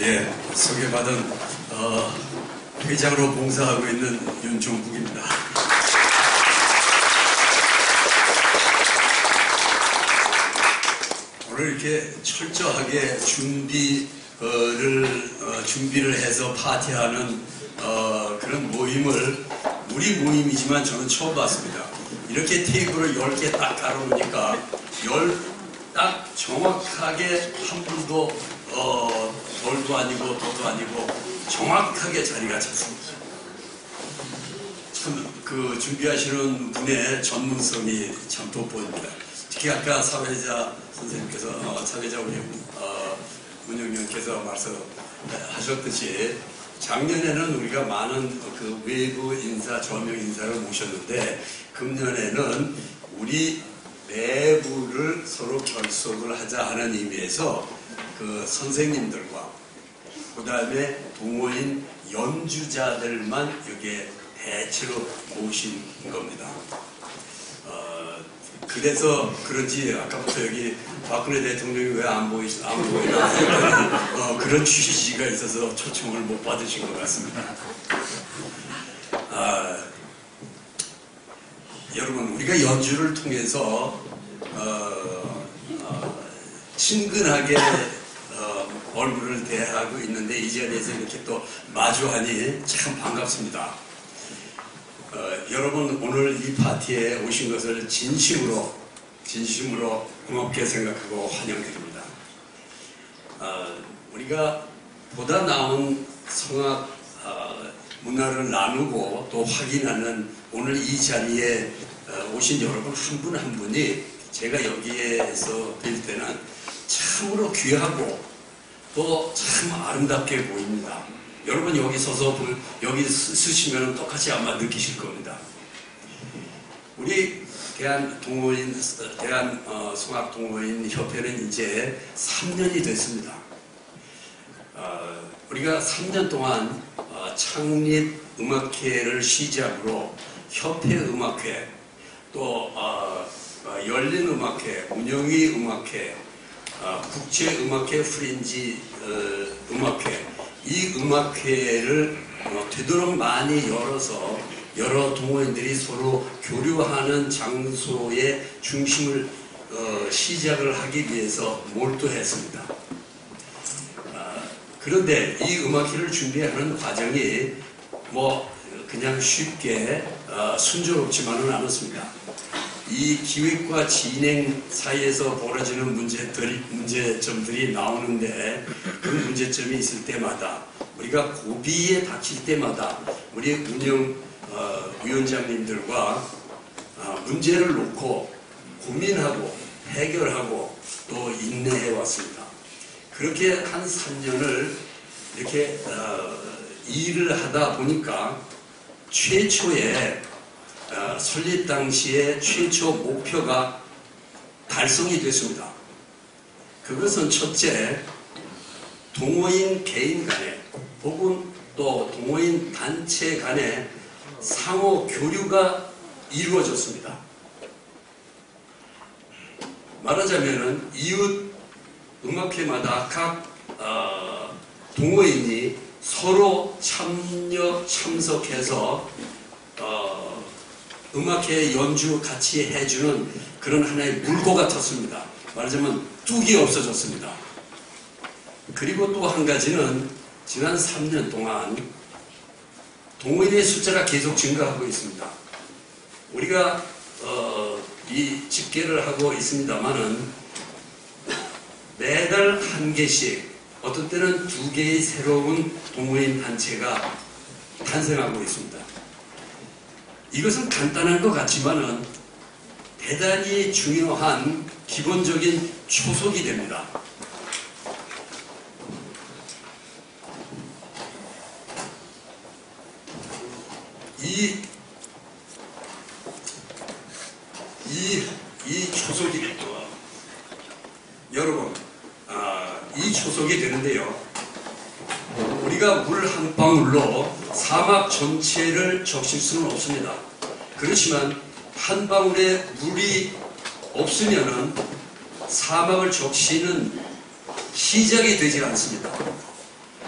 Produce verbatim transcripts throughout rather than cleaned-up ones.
예, 소개받은 어, 회장으로 봉사하고 있는 윤종국입니다. 오늘 이렇게 철저하게 준비를 어, 준비를 해서 파티하는 어, 그런 모임을 우리 모임이지만 저는 처음 봤습니다. 이렇게 테이블을 열 개 딱 깔아놓으니까 열 딱 정확하게 한 분도 어, 덜도 아니고 더도 아니고 정확하게 자리가 찼습니다. 참 그 준비하시는 분의 전문성이 참 돋보입니다. 특히 아까 사회자 선생님께서 어, 사회자 우리 어, 문영님께서 말씀하셨듯이 작년에는 우리가 많은 그 외부 인사, 저명 인사를 모셨는데 금년에는 우리 내부를 서로 결속을 하자 하는 의미에서 그 선생님들과 그 다음에 동호인 연주자들만 여기에 대체로 모신 겁니다. 어, 그래서 그런지 아까부터 여기 박근혜 대통령이 왜 안 보이, 안 보이나 어, 그런 취지가 있어서 초청을 못 받으신 것 같습니다. 아, 여러분 우리가 연주를 통해서 어, 어, 친근하게 어, 얼굴을 대하고 있는데 이 자리에서 이렇게 또 마주하니 참 반갑습니다. 어, 여러분 오늘 이 파티에 오신 것을 진심으로 진심으로 고맙게 생각하고 환영드립니다. 어, 우리가 보다 나은 성악 어, 문화를 나누고 또 확인하는 오늘 이 자리에 어, 오신 여러분 한 분 한 분이 제가 여기에서 뵐 때는 참으로 귀하고 또 참 아름답게 보입니다. 여러분 여기 서서 여기 쓰시면 똑같이 아마 느끼실 겁니다. 우리 대한 동호인, 대한 어, 성악 동호인 협회는 이제 삼 년이 됐습니다. 어, 우리가 삼 년 동안 어, 창립 음악회를 시작으로 협회 음악회, 또 어, 어, 열린 음악회, 운영위 음악회, 어, 국제 음악회 프린지 어, 음악회, 이 음악회를 어, 되도록 많이 열어서 여러 동호인들이 서로 교류하는 장소의 중심을 어, 시작을 하기 위해서 몰두했습니다. 어, 그런데 이 음악회를 준비하는 과정이 뭐 그냥 쉽게 어, 순조롭지만은 않았습니다. 이 기획과 진행 사이에서 벌어지는 문제들이, 문제점들이 나오는데 그 문제점이 있을 때마다 우리가 고비에 닥칠 때마다 우리 운영 어, 위원장님들과 어, 문제를 놓고 고민하고 해결하고 또 인내해 왔습니다. 그렇게 한 삼 년을 이렇게 어, 일을 하다 보니까 최초의 어, 설립 당시의 최초 목표가 달성이 됐습니다. 그것은 첫째, 동호인 개인 간에 혹은 또 동호인 단체 간에 상호 교류가 이루어졌습니다. 말하자면은 이웃 음악회마다 각 어, 동호인이 서로 참여 참석해서 어, 음악회 연주 같이 해주는 그런 하나의 물고 같았습니다. 말하자면 뚝이 없어졌습니다. 그리고 또 한 가지는 지난 삼 년 동안 동호인의 숫자가 계속 증가하고 있습니다. 우리가 어, 이 집계를 하고 있습니다만은 매달 한 개씩 어떤 때는 두 개의 새로운 동호인 단체가 탄생하고 있습니다. 이것은 간단한 것 같지만은 대단히 중요한 기본적인 초석이 됩니다. 이, 이, 이 초석이, 여러분, 아, 이 초석이 되는데요. 우리가 물 한 방울로 사막 전체를 적실 수는 없습니다. 그렇지만 한 방울의 물이 없으면은 사막을 적시는 시작이 되지 않습니다.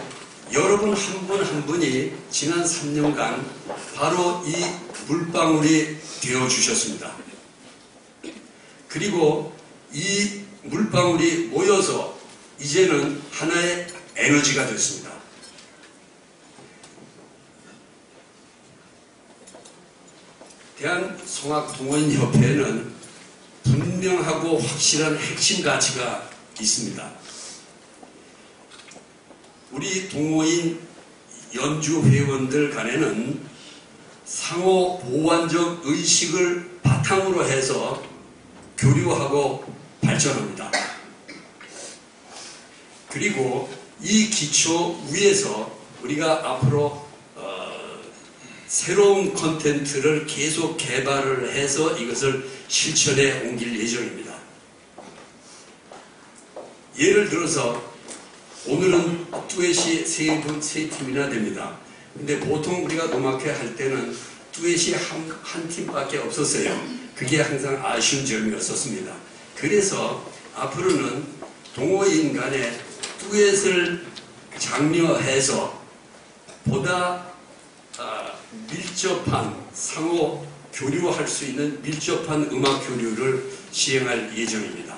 여러분 한 분 한 분이 지난 삼 년간 바로 이 물방울이 되어 주셨습니다. 그리고 이 물방울이 모여서 이제는 하나의 에너지가 됐습니다. 대한성악동호인협회에는 분명하고 확실한 핵심 가치가 있습니다. 우리 동호인 연주 회원들 간에는 상호 보완적 의식을 바탕으로 해서 교류하고 발전합니다. 그리고 이 기초 위에서 우리가 앞으로 어, 새로운 콘텐츠를 계속 개발을 해서 이것을 실천에 옮길 예정입니다. 예를 들어서 오늘은 듀엣이 세 분, 세 팀이나 됩니다. 근데 보통 우리가 음악회 할 때는 듀엣이 한, 한 팀밖에 없었어요. 그게 항상 아쉬운 점이었었습니다. 그래서 앞으로는 동호인 간에 듀엣을 장려해서 보다 아, 밀접한 상호 교류할 수 있는 밀접한 음악 교류를 시행할 예정입니다.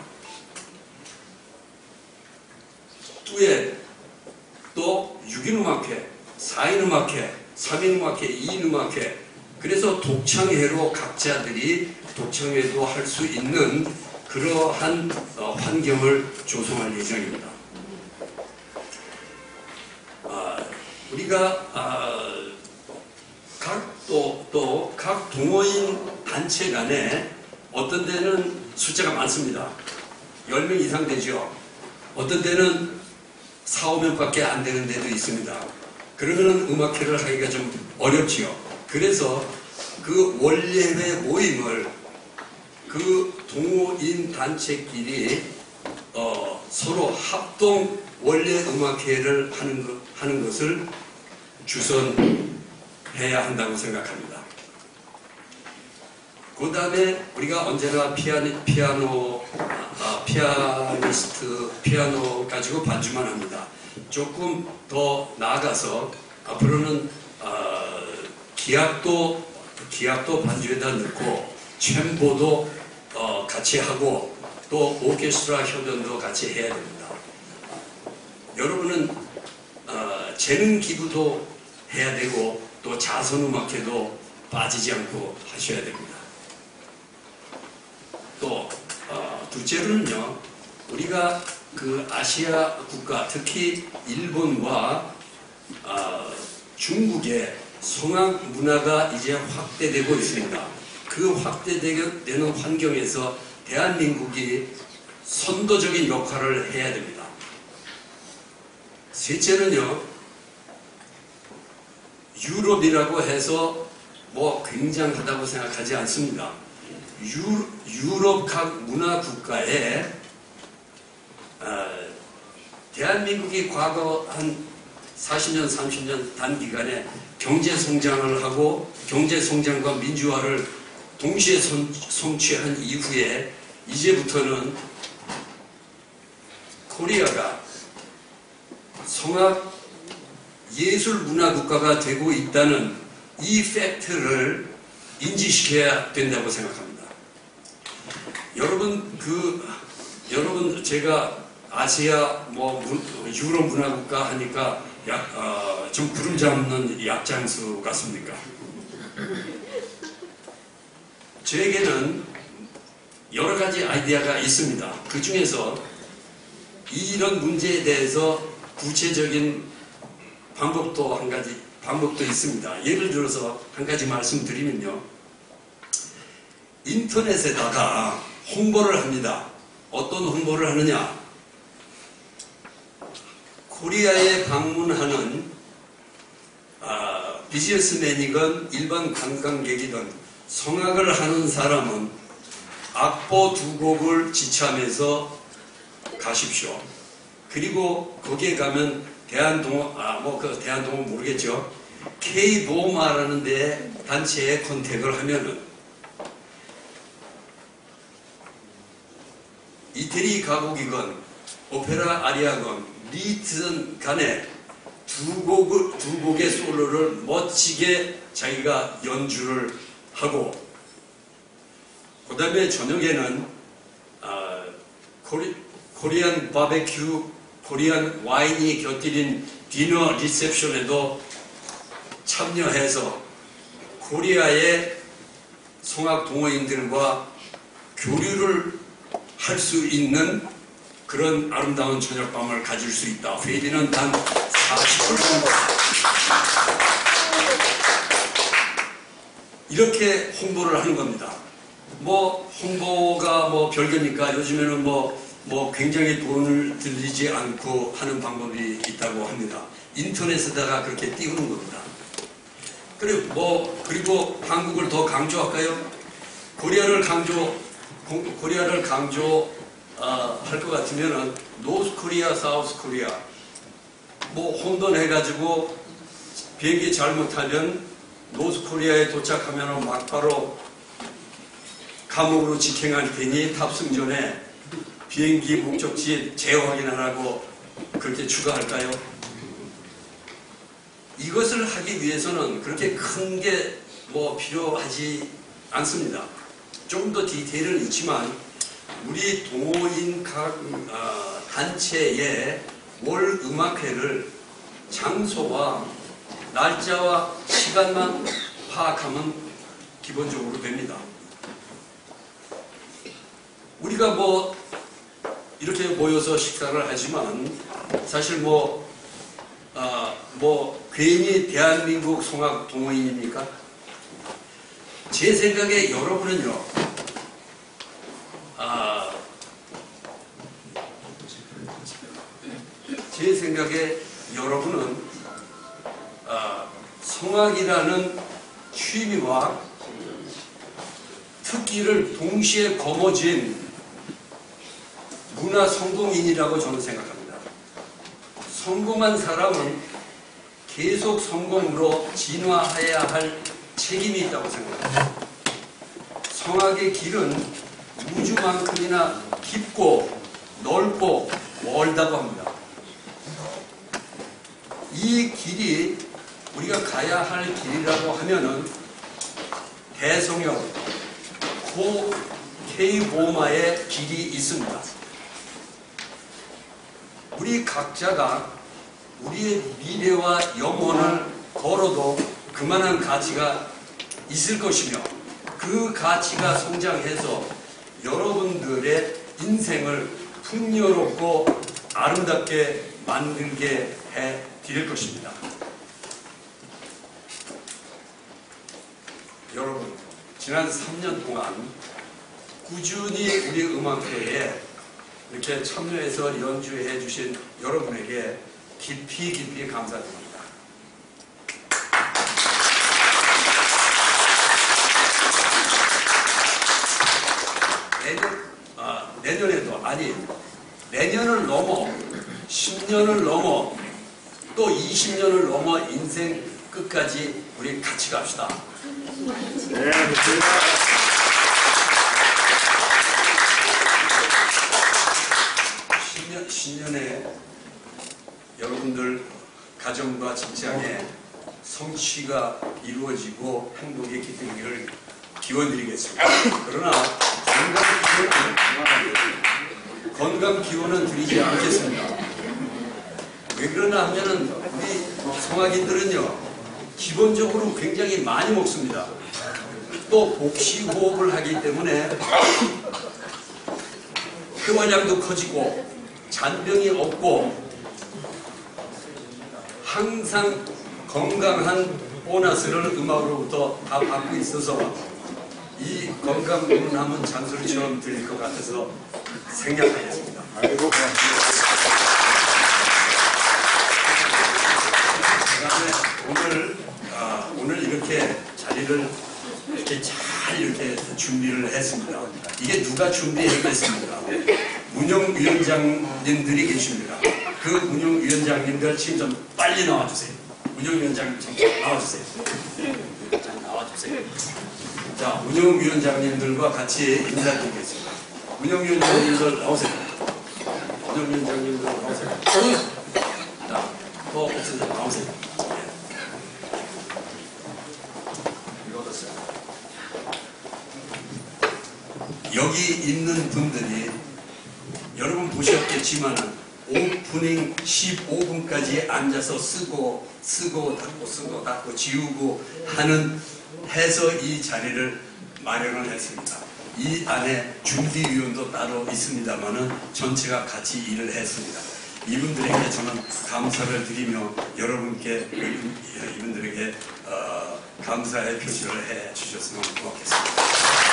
듀엣, 또 육 인 음악회, 사 인 음악회, 삼 인 음악회, 이 인 음악회, 그래서 독창회로 각자들이 독창회도 할 수 있는 그러한 어, 환경을 조성할 예정입니다. 아, 우리가 아, 각 또 또 각 동호인 단체 간에 어떤 데는 숫자가 많습니다. 열 명 이상 되죠. 어떤 데는 사오 명밖에 안 되는 데도 있습니다. 그러면 음악회를 하기가 좀 어렵지요. 그래서 그 원래의 모임을 그 동호인 단체끼리 어, 서로 합동 원래 음악회를 하는, 것, 하는 것을 주선해야 한다고 생각합니다. 그 다음에 우리가 언제나 피아니, 피아노, 아, 피아니스트, 피아노 가지고 반주만 합니다. 조금 더 나아가서 앞으로는 아, 기악도, 기악도 반주에다 넣고 쳔보도 어, 같이 하고 또 오케스트라 협연도 같이 해야 됩니다. 여러분은 어, 재능 기부도 해야 되고 또 자선음악회도 빠지지 않고 하셔야 됩니다. 또 어, 둘째로는요, 우리가 그 아시아 국가, 특히 일본과 어, 중국의 성악 문화가 이제 확대되고 있습니다. 그 확대되는 환경에서 대한민국이 선도적인 역할을 해야 됩니다. 셋째는요, 유럽이라고 해서 뭐 굉장하다고 생각하지 않습니다. 유, 유럽 각 문화 국가에 어, 대한민국이 과거 한 사십 년, 삼십 년 단기간에 경제 성장을 하고 경제 성장과 민주화를 동시에 성, 성취한 이후에 이제부터는 코리아가 성악 예술 문화 국가가 되고 있다는 이 팩트를 인지시켜야 된다고 생각합니다. 여러분 그 여러분 제가 아시아 뭐 유럽 문화 국가 하니까 약, 어, 좀 구름 잡는 약장수 같습니까? 저에게는 여러 가지 아이디어가 있습니다. 그 중에서 이런 문제에 대해서 구체적인 방법도 한 가지 방법도 있습니다. 예를 들어서 한 가지 말씀드리면요, 인터넷에다가 홍보를 합니다. 어떤 홍보를 하느냐? 코리아에 방문하는 아, 비즈니스맨이건 일반 관광객이든 성악을 하는 사람은 악보 두 곡을 지참해서 가십시오. 그리고 거기에 가면 대한동호, 아, 뭐 그 대한동호 모르겠죠. K보마라는 데 단체에 컨택을 하면은 이태리 가곡이건 오페라 아리아건 리튼 간에 두 곡, 두 곡의 솔로를 멋지게 자기가 연주를 하고, 그 다음에 저녁에는 아, 코리, 코리안 바베큐, 코리안 와인이 곁들인 디너 리셉션에도 참여해서 코리아의 성악 동호인들과 교류를 할 수 있는 그런 아름다운 저녁밤을 가질 수 있다. 회비는 단 사십 불 정도. 이렇게 홍보를 하는 겁니다. 뭐 홍보가 뭐 별거니까 요즘에는 뭐, 뭐 굉장히 돈을 들이지 않고 하는 방법이 있다고 합니다. 인터넷에다가 그렇게 띄우는 겁니다. 그리고 뭐 그리고 한국을 더 강조할까요? 코리아를 강조 코리아를 강조 어, 할 것 같으면은 노스 코리아, 사우스 코리아 뭐 혼돈해가지고 비행기 잘못하면 노스 코리아에 도착하면 막바로 감옥으로 직행할 테니 탑승 전에 비행기 목적지 재확인하라고 그렇게 추가할까요? 이것을 하기 위해서는 그렇게 큰 게 뭐 필요하지 않습니다. 좀 더 디테일은 있지만 우리 동호인 각 어, 단체의 월 음악회를 장소와 날짜와 시간만 파악하면 기본적으로 됩니다. 우리가 뭐 이렇게 모여서 식사를 하지만 사실 뭐, 어, 뭐 괜히 대한민국 성악 동호인입니까? 제 생각에 여러분은요, 아, 제 생각에 여러분은 아, 성악이라는 취미와 특기를 동시에 거머쥔 문화 성공인이라고 저는 생각합니다. 성공한 사람은 계속 성공으로 진화해야 할 책임이 있다고 생각합니다. 성악의 길은 우주만큼이나 깊고 넓고 멀다고 합니다. 이 길이 우리가 가야 할 길이라고 하면은 대성역, 고 K보마의 길이 있습니다. 우리 각자가 우리의 미래와 영혼을 걸어도 그만한 가치가 있을 것이며 그 가치가 성장해서 여러분들의 인생을 풍요롭고 아름답게 만들게 해 드릴 것입니다. 여러분, 지난 삼 년 동안 꾸준히 우리 음악회에 이렇게 참여해서 연주해 주신 여러분에게 깊이 깊이 감사드립니다. 내년, 아, 내년에도 아니 내년을 넘어 십 년을 넘어 또 이십 년을 넘어 인생 끝까지 우리 같이 갑시다. 네, 십 년, 십 년에 여러분들 가정과 직장에 성취가 이루어지고 행복이 깃들기를 기원드리겠습니다. 그러나 건강 기원은, 건강 기원은 드리지 않겠습니다. 왜 그러나 하면은 우리 성악인들은요 기본적으로 굉장히 많이 먹습니다. 또 복식호흡을 하기 때문에 폐활량도 커지고 잔병이 없고 항상 건강한 보너스를 음악으로부터 다 받고 있어서 이 건강 운운하면 잔소리처럼 들릴 것 같아서 생략하겠습니다. 아이고 고맙습니다. 그다음에 오늘 아, 오늘 이렇게 자리를 이렇게 잘 이렇게 준비를 했습니다. 이게 누가 준비했겠습니까? 운영위원장님들이 계십니다. 그 운영위원장님들 지금 좀 빨리 나와주세요. 운영위원장님 좀 나와주세요. 자, 나와주세요. 자, 운영위원장님들과 같이 인사드리겠습니다. 운영위원장님들 나오세요. 운영위원장님들 나오세요. 자, 더 없어져 나오세요. 여기 있는 분들이 여러분 보셨겠지만 오프닝 십오 분까지 앉아서 쓰고 쓰고 닫고 쓰고 닫고 지우고 하는 해서 이 자리를 마련을 했습니다. 이 안에 준비위원도 따로 있습니다만은 전체가 같이 일을 했습니다. 이분들에게 저는 감사를 드리며 여러분께 이분들에게 어, 감사의 표시를 해 주셨으면 고맙겠습니다.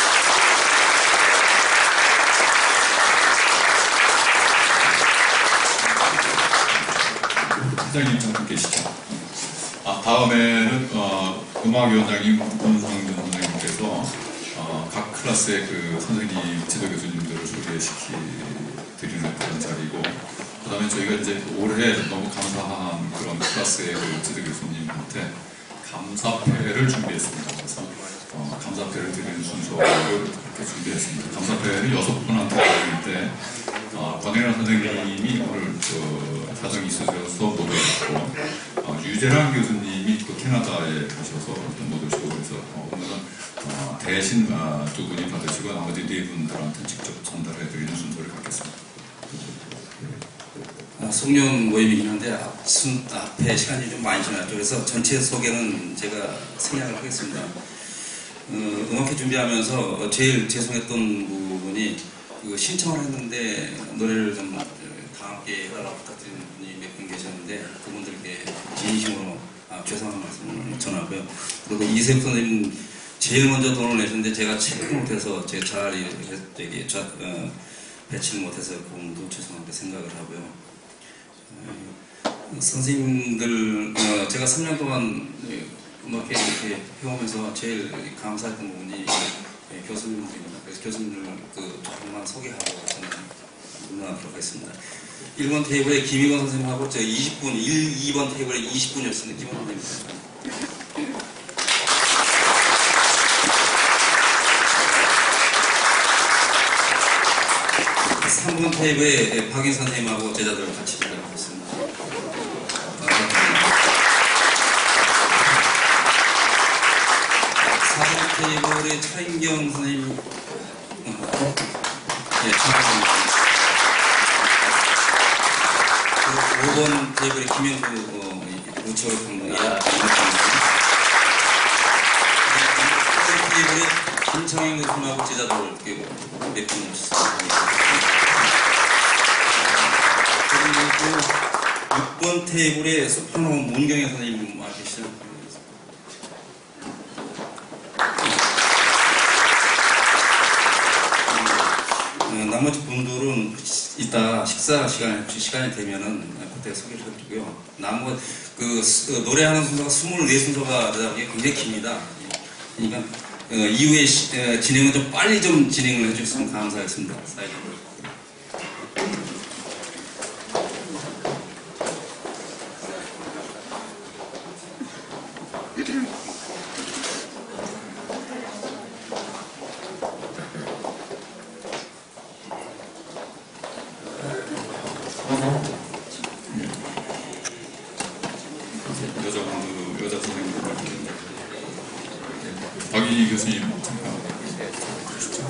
회장님 잠깐 계시죠? 아, 다음에는 어, 음악위원장님 문상준 선생님께서 어, 각 클래스의 그 선생님, 지도 교수님들을 소개시키 드리는 그런 자리고, 그 다음에 저희가 이제 올해 너무 감사한 그런 클래스의 그 지도 교수님한테 감사패를 준비했습니다. 그래서 어, 감사패를 드리는 순서를 그렇게 준비했습니다. 감사패를 여섯 분한테 드리는데 어, 권혜란 선생님이 오늘 그 사정이 있으셔서 못 오셨고, 어, 유재란 교수님이 또 캐나다에 가셔서 못 오시고, 그래서 어, 오늘은 어, 대신 어, 두 분이 받으시고 나머지 네 분들한테 직접 전달해 드리는 순서를 갖겠습니다. 아, 송년 모임이긴 한데 앞, 순, 앞에 시간이 좀 많이 지났죠. 그래서 전체 소개는 제가 생략을 하겠습니다. 어, 음악회 준비하면서 제일 죄송했던 부분이 그 신청을 했는데 노래를 좀 다 함께 해달라고 부탁드리는 분이 몇 분 계셨는데 그분들께 진심으로 아, 죄송한 말씀을 전하고요. 그리고 이세혁 선생님 제일 먼저 돈을 내셨는데 제가 체크를 못해서 제 자리에 되게 자, 어, 배치를 못해서 그분도 죄송하게 생각을 하고요. 어, 선생님들 어, 제가 삼 년 동안 음악회 이렇게 해오면서 제일 감사했던 부분이 예, 교수님들입니다. 그래서 교수님들 그 조금만 소개하고 저는 물러나도록 하겠습니다. 일 번 테이블에 김희건 선생님하고 저 이십 분, 일, 이 번 테이블에 이십 분이었습니다. 김희건 선생님입니다. 삼 번 테이블에 박인 선생님하고 제자들 같이 진행하고 있습니다. 사 번 테이블에 차인경 선생님, 네, 차인경 오 번 테이블에 김영수 어, 우체국 감독이 사 번 테이블에 김창현 교수님하고 제자들 몇 분 오셨습니다. 그리고 육 번 테이블에 소프라노 문경현 선생님 와 계시죠? 나머지 분들은 이따 식사 시간에 혹시 시간이 되면은 그때 소개를 해드리고요. 나머지 그, 그 노래하는 순서가 이십사 순서가 되다 보니 굉장히 깁니다. 그러니까 어, 이후에 시, 어, 진행은 좀 빨리 좀 진행을 해주셨으면 감사하겠습니다. 사이드로. 여자분들, 여자 선생님들 박인희 교수님 잠깐 보시죠.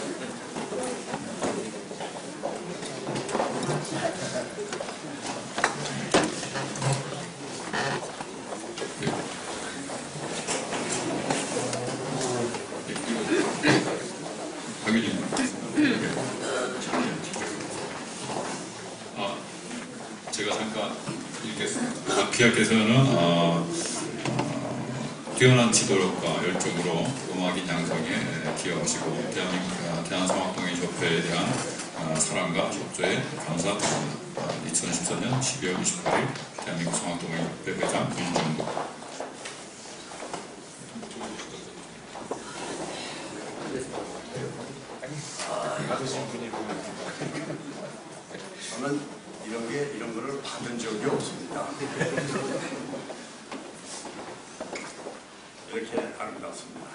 박인희 아, 제가 잠깐 읽겠습니다. 박희학께서는 어, 어, 뛰어난 지도력과 열정으로 음악인 양성에 기여하시고 대한민국 대한성악동의 협회에 대한 어, 사랑과 협조에 감사드립니다. 어, 이천십사 년 십이월 이십팔일 대한민국 성악동의 협회 회장 윤정국. 저는 이런 게 이런 거를 받은 적이 없습니다. 이렇게 아름답습니다.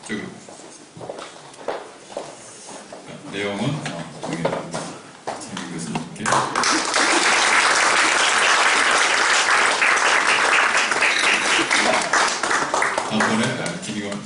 저기 내용은 어, 동일합니다. 김 교수님께. 다음번에 김희건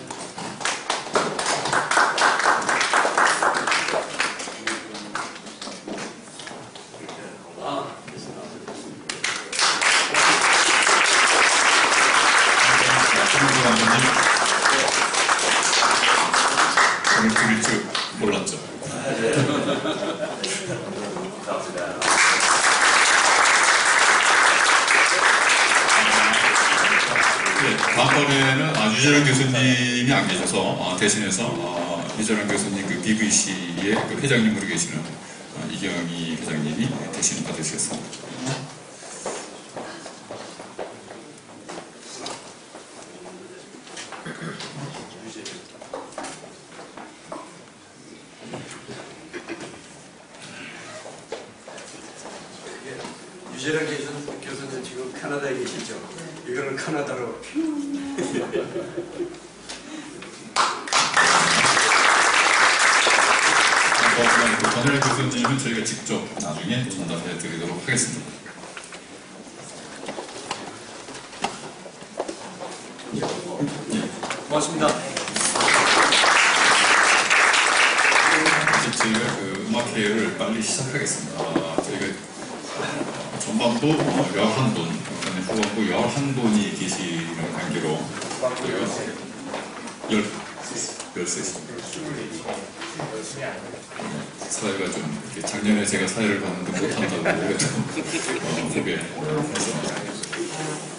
오늘 드릴 줄 몰랐죠. 네, 다음번에는 아, 유재랑 교수님이 안 계셔서 어, 대신해서 어, 유재랑 교수님 그 비비씨의 그 회장님으로 계시는 어, 이경희 회장님이 대신 받으시겠습니다. 유재랑 교수님, 교수님 지금 캐나다에 계시죠? 이거는 캐나다로 전일 교수님은 저희가 직접 나중에 전달해 드리도록 하겠습니다. 고맙습니다. 이제 저희가 그 음악회를 빨리 시작하겠습니다. 아, 저희가 전반부 어, 열한 분, 그다음에 후반부 열한 분이 계시는 관계로 저희가 열, 열세 사회가 좀 이렇게 작년에 제가 사회를 봤는데 못한다고 그래도 어, 후배해서